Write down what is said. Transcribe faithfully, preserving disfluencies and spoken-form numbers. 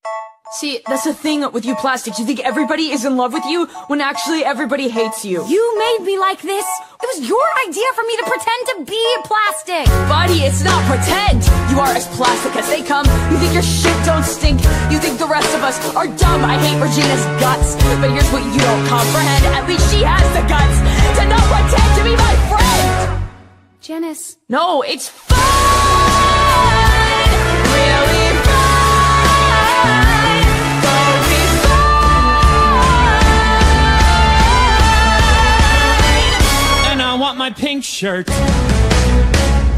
See, that's the thing with you plastics. You think everybody is in love with you when actually everybody hates you. You made me like this. It was your idea for me to pretend to be a plastic. Buddy, it's not pretend. You are as plastic as they come. You think your shit don't stink. You think the rest of us are dumb. I hate Regina's guts. But here's what you don't comprehend. At least she has the guts to not pretend to be my friend. Janice. No, it's fun. Really fun. My pink shirt.